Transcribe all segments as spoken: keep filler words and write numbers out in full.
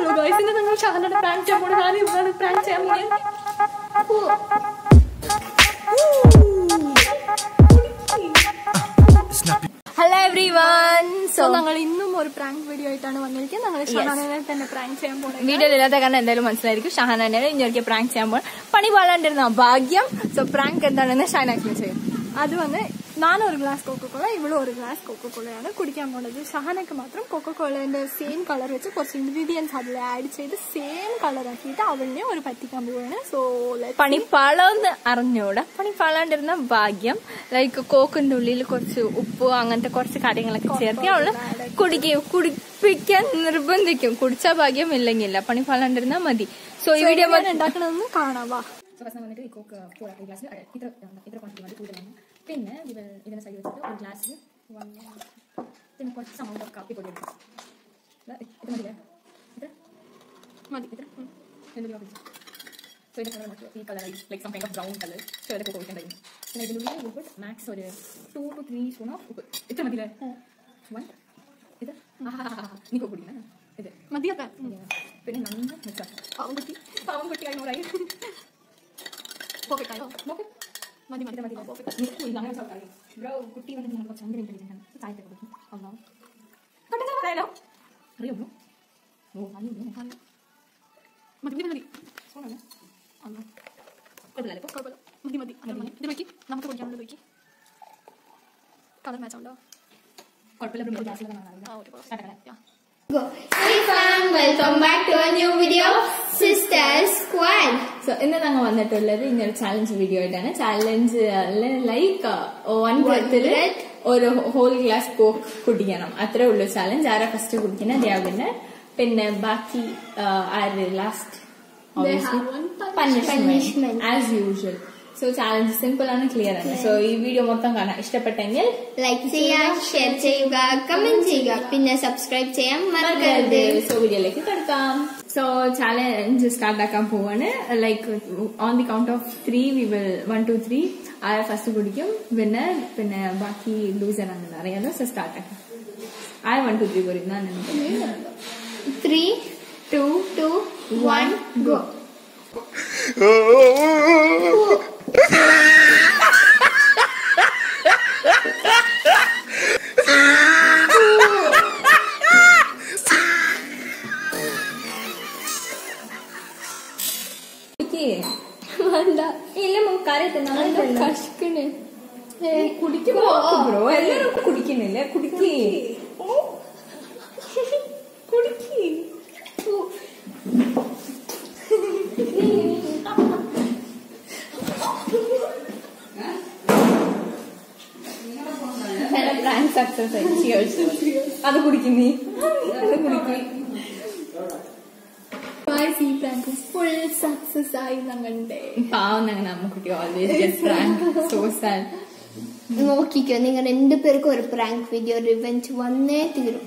guys, ഇന്ന് നിങ്ങൾ ഷഹനയുടെ prank ചെയ്യാൻ പോണ ഞാൻ ഇവളാണ് പ്രാങ്ക് ചെയ്യാൻ പോകുന്നത്. Hello everyone. സോ ഞങ്ങൾ ഇന്നും ഒരു പ്രാങ്ക് വീഡിയോ ആയിട്ടാണ് വന്നിരിക്കുന്നത്. ഞങ്ങൾ ഷഹാനെ തന്നെ പ്രാങ്ക് ചെയ്യാൻ പോകുന്നത്. വീഡിയോ ഇല്ലാത്ത കാരണം എന്തായാലും മനസ്സിലായിരിക്കും. ഷഹാനെ ഇനി പ്രാങ്ക് ചെയ്യാൻ പോകണം. പണി പാടാണ്ടിരുന്ന ഭാഗ്യം. സോ പ്രാങ്ക് എന്താണെന്ന് ഷഹനാക്കി ചെയ്യും. അത് വന്ന് ഞാനും ഒരു ഗ്ലാസ് കോക്കോക്കോള, ഇവളും ഒരു ഗ്ലാസ് കോക്കോക്കോളയാണ് കുടിക്കാൻ പോകുന്നത്. ഷഹാനക്ക് മാത്രം കോക്കോക്കോളേന്റെ സെയിം കളർ വെച്ച് കുറച്ച് ഇൻഗ്രീഡിയൻസ് അതിൽ ആഡ് ചെയ്ത് സെയിം കളർ ആക്കിയിട്ട് അവളിനെ ഒരു പറ്റിക്കാൻ പോവാണ്. സോ പണിപ്പാളന്ന് അറിഞ്ഞൂടാ. പണിപ്പാളാണ്ടിരുന്ന ഭാഗ്യം. ലൈക്ക് കോക്കിന്റെ ഉള്ളിൽ കുറച്ച് ഉപ്പ് അങ്ങനത്തെ കുറച്ച് കാര്യങ്ങളൊക്കെ ചേർത്തി അവള് കുടിക്കും, കുടിപ്പിക്കാൻ നിർബന്ധിക്കും. കുടിച്ചാ ഭാഗ്യം ഇല്ലെങ്കില്ല. പണിപ്പാളാണ്ടിരുന്നാ മതി. സോ ഈ വീഡിയോ ഉണ്ടാക്കണമെന്ന് കാണാവാ. പിന്നെ ഇതിനെ സൈഡ് വെച്ചിട്ട് ഒരു ഗ്ലാസ്സിൽ പിന്നെ കുറച്ച് amount ഓഫ് കാപ്പി പൊടി എടുക്കും. ഇത് മതില്ലേ? ഇത് മതി. ഇത് എന്തെങ്കിലും സോ ഇത് കളർ നോക്കി ഈ colour like some kind of brown colour. So ഇതൊക്കെ കൊടുക്കേണ്ടത്. പിന്നെ ഇതിനുള്ളിൽ ഉപ്പ് മാക്സ് ഒരു two two three spoon of ഉപ്പ്. ഇത്ര മതില്ലേ? വൺ ഇത് നീ കുടിക്കുന്ന ഇത് മതിയൊക്കെ. പിന്നെ നന്നായി മിക്സ് ആക്കും. പാവം കുട്ടി പാവം കുട്ടി കഴിഞ്ഞോറായി പോക്കറ്റായോ നോക്ക്. മതി മതി മതി ബ്രോ കുട്ടി വന്നിട്ട് ഞങ്ങൾ കുറച്ച് ഭയങ്കര ഇൻറ്റലിജൻ്റ് ആണ്. ചായത്തെ കൊടുക്കും. ഒന്നാവും പെട്ടെന്ന് അറിയോ ബ്രോ? ഓ അറിയോ മതി മതി സോണല്ലേ? അല്ലോ കുഴപ്പമില്ലല്ലോ. ഇപ്പോൾ കുഴപ്പമില്ല. മതി മതി മതി. ഇത് നോക്കി നമുക്ക് കുടിക്കാനുള്ളത് നോക്കി. കളർ മാച്ച് ഉണ്ടോ? കുഴപ്പമില്ല. ഗ്ലാസ്സിലൊക്കെ ആ okay. Hey fam, welcome back to a new video of Sister Squad. So ഇന്ന് ഞങ്ങൾ വന്നിട്ടുള്ളത് ഇന്നൊരു ചാലഞ്ച് വീഡിയോ ആയിട്ടാണ്. ചാലഞ്ച് ലൈക്ക് വൺ ബർത്തില് ഒരു ഹോൾ ഗ്ലാസ് കോക്ക് കുടിക്കണം. അത്രേ ഉള്ളൂ ചാലഞ്ച്. ആരാ ഫസ്റ്റ് കുടിക്കുന്നത് ദേവിന്. പിന്നെ ബാക്കി ആര് last punishment as usual. So challenge simple ആണ്, ക്ലിയർ ആണ്. സോ ഈ വീഡിയോ മൊത്തം കാണാൻ ഇഷ്ടപ്പെട്ടെങ്കിൽ ലൈക്ക് ചെയ്യുക, ഷെയർ ചെയ്യുക, കമന്റ് ചെയ്യുക, പിന്നെ സബ്സ്ക്രൈബ് ചെയ്യാൻ മറക്കരുത്. സോ വീഡിയോയിലേക്ക് കിടക്കാം. സോ ചാലഞ്ച് സ്റ്റാർട്ട് ആക്കാൻ പോവാണ്. Like on the count of three we will one two three ആ ഫസ്റ്റ് കുടിക്കും. പിന്നെ പിന്നെ ബാക്കി ലൂസർ ആണെന്ന് അറിയാലോ. സോ സ്റ്റാർട്ട് ആക്കാം. ആ വൺ ടു ത്രീ പറയും. Three two two one go. ഇല്ല കഷ്കണ് കുടിക്കുമ്പോ ബ്രോ എല്ലാരും കുടിക്കുന്നില്ലേ? കുടിക്കേ കുടിക്കേ പ്രാങ്ക് സക്സസ് ആയി. അത് കുടിക്കുന്നീ അത് കുടിക്കും. ഫുൾ സക്സസ് ആയി ഞങ്ങളുടെ പാവം ഞങ്ങൾ അമ്മക്കുട്ടി always get prank. So sad. നോക്കിക്കോ, നിങ്ങൾ രണ്ടു പേർക്കും ഒരു പ്രാങ്ക് വീഡിയോ റിവെഞ്ച് വന്നേ തീരും.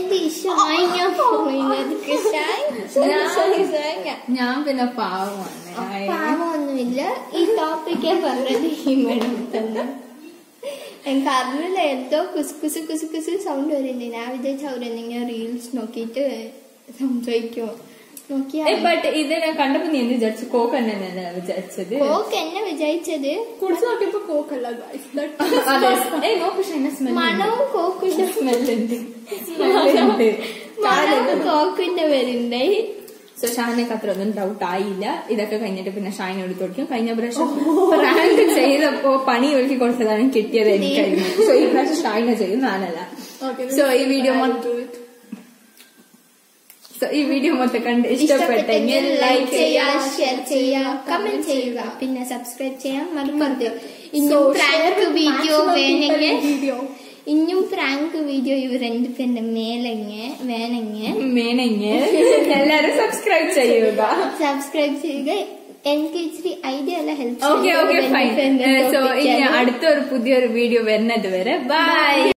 ഞാൻ പിന്നെ പാവമാണ്. പാവമൊന്നുമില്ല. ഈ ടോപ്പിക്കേ പറഞ്ഞത് ഈ മേഡം തന്നെ. എനിക്ക് അറിയില്ല, എന്തോ കുസ് കുസ് കുസ് കുസ് സൗണ്ട് വരില്ലേ. ഞാൻ വിചാരിച്ച അവരെന്തെങ്കിലും റീൽസ് നോക്കിയിട്ട് സംസാരിക്കുമോ നോക്കിയാ. ബട്ട് ഇത് ഞാൻ കണ്ടപ്പോ നീ എന്ത് വിചാരിച്ചു? കോക്ക് തന്നെ വിചാരിച്ചത്. കോക്ക് എന്നെ വിചാരിച്ചത് കുടിച്ചു നോക്കിയപ്പോ കോക്കല്ല. മണവും കോക്കിന്റെ സ്മെല്ലുണ്ട്. മണവും കോക്കിന്റെ വരുന്നുണ്ട്. സോ ഷാനക്ക് അത്ര ഒന്നും ഡൗട്ട് ആയില്ല. ഇതൊക്കെ കഴിഞ്ഞിട്ട് പിന്നെ ഷാൻ എടുത്ത് കൊടുക്കും. കഴിഞ്ഞ പ്രാവശ്യം പ്രാങ്ക് ചെയ്തപ്പോ പണി ഒരുക്കി കൊടുത്തതാണ് കിട്ടിയത് എനിക്കായിരുന്നു. സോ ഈ പ്രാവശ്യം ഷാനെ ചെയ്യും, ഞാനല്ല. സോ ഈ വീഡിയോ സോ ഈ വീഡിയോ മൊത്തം കണ്ട് ഇഷ്ടപ്പെട്ടെങ്കിൽ ലൈക്ക് ചെയ്യുക, ഷെയർ ചെയ്യുക, കമന്റ് ചെയ്യുക, പിന്നെ സബ്സ്ക്രൈബ് ചെയ്യാൻ മറക്കരുത്. ഇന്നും പ്രാങ്ക് വീഡിയോ വേണമെങ്കിൽ ഇന്നും പ്രാങ്ക് വീഡിയോ ഇവർ രണ്ടു പേരുടെ മേലെങ്ങ വേണമെങ്കിൽ വേണമെങ്കിൽ എല്ലാരും സബ്സ്ക്രൈബ് ചെയ്യുക. സബ്സ്ക്രൈബ് ചെയ്യുക. എനിക്ക് ഇച്ചിരി ഐഡിയ അല്ല help. Okay okay fine. So ഇനി അടുത്തൊരു പുതിയൊരു വീഡിയോ വരുന്നത് വരെ ബൈ.